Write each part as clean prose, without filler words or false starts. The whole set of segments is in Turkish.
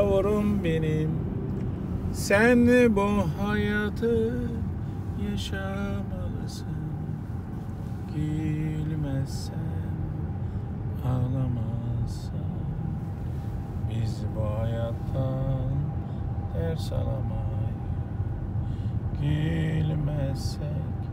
yavrum benim, sen bu hayatı yaşamalısın. Gülmezsen, ağlamazsan, biz bu hayattan ders alamayız. Gülmezsek,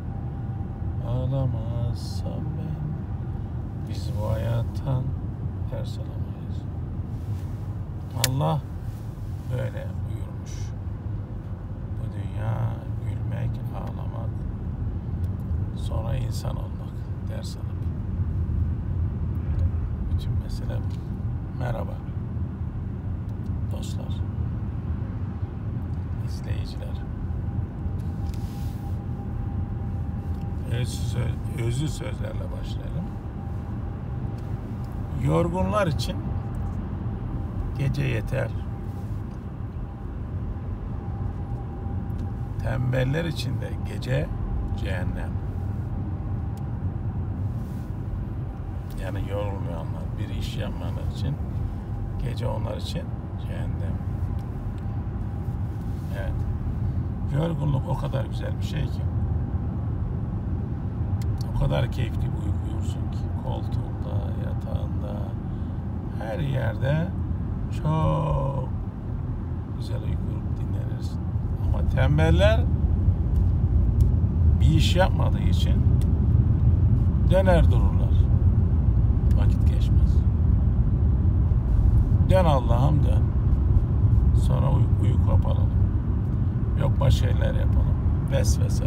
ağlamazsam ben, biz bu hayattan ders alamayız. Allah böyle buyurmuş. Bu dünya gülmek, ağlamak, sonra insan olmak, ders alıp. Bütün mesele merhaba dostlar, izleyiciler. Özlü sözlerle başlayalım. Yorgunlar için gece yeter. Tembeller için de gece cehennem. Yani yorulmayanlar, bir iş yapmayanlar için gece onlar için cehennem. Evet. Yorgunluk o kadar güzel bir şey ki. O kadar keyifli bir uyku uyursun ki. Koltuğunda, yatağında, her yerde çok güzel uyku dinlenirsin. Ama tembeller bir iş yapmadığı için döner dururlar. Vakit geçmez. Dön Allah'ım dön. Sonra uykuyu kapalım. Yok başka şeyler yapalım. Vesvese.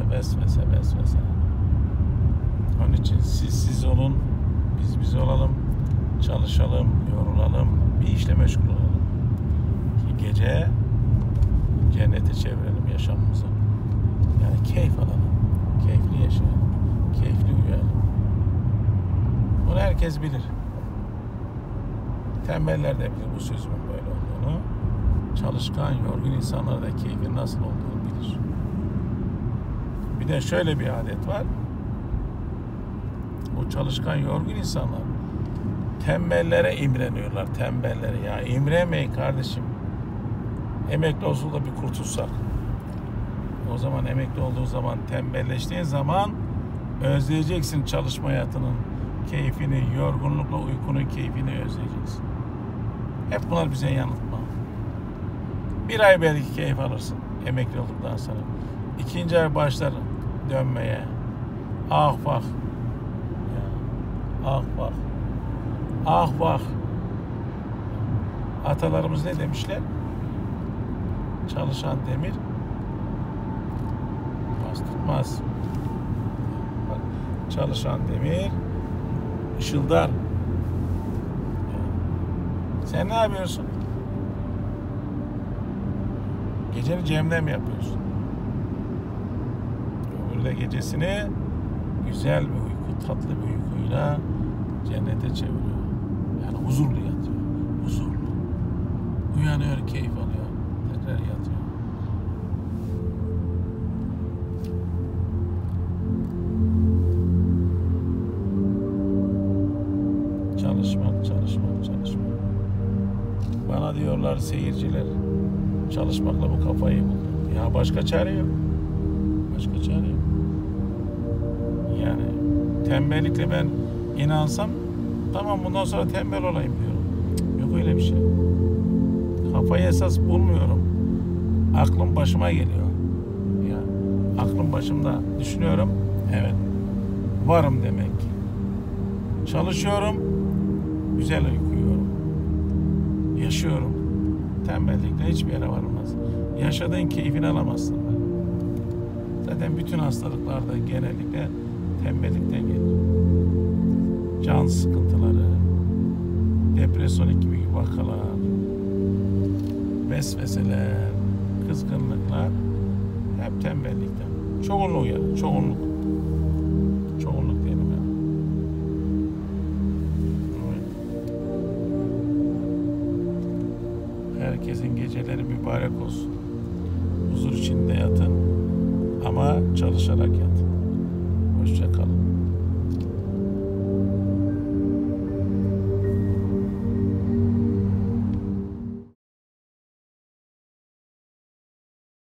Onun için siz olun, biz olalım, çalışalım, yorulalım, bir işle meşgul olalım. Ki gece cennete çevirelim yaşamımızı. Yani keyif alalım, keyifli yaşayalım, keyifli uyuyalım. Bunu herkes bilir. Tembeller de bilir bu sözümün böyle olduğunu. Çalışkan, yorgun insanlar da keyfin nasıl olduğunu bilir. Bir de şöyle bir adet var. Bu çalışkan, yorgun insanlar tembellere imreniyorlar, tembellere. Ya imrenmeyin kardeşim. Emekli olsun da bir kurtulsak. O zaman emekli olduğun zaman, tembelleştiğin zaman özleyeceksin çalışma hayatının keyfini, yorgunlukla uykunun keyfini özleyeceksin. Hep bunlar bize yanıltma. Bir ay belki keyif alırsın emekli olduktan sonra. 2. ay başlar dönmeye. Ah bak. Ah bak. Ah bak. Atalarımız ne demişler? Çalışan demir bas tutmaz. Bak, çalışan demir ışıldar. Sen ne yapıyorsun? Geceni cemden mi yapıyorsun? Öbürde gecesini güzel bir uyku, tatlı bir uykuyla cennete çeviriyor. Yani huzurlu yatıyor. Huzurlu. Uyanıyor, keyif alıyor. Tekrar yatıyor. Çalışmak. Bana diyorlar seyirciler, çalışmakla bu kafayı buldu. Ya başka çare yok. Yani tembellikle ben inansam tamam bundan sonra tembel olayım diyorum. Yok öyle bir şey. Kafayı esas bulmuyorum. Aklım başıma geliyor. Ya aklım başımda. Düşünüyorum. Evet. Varım demek ki. Çalışıyorum. Güzel uyuyorum. Yaşıyorum. Tembellikle hiçbir yere varılmaz. Yaşadığın keyfini alamazsın. Zaten bütün hastalıklarda genellikle tembellikten gelir. Can sıkıntıları, depresyon gibi vakalar, vesveseler, kızgınlıklar hep tembellikten. Çoğunluğu yani, çoğunluk diyelim yani. Herkesin geceleri mübarek olsun. Huzur içinde yatın ama çalışarak yatın.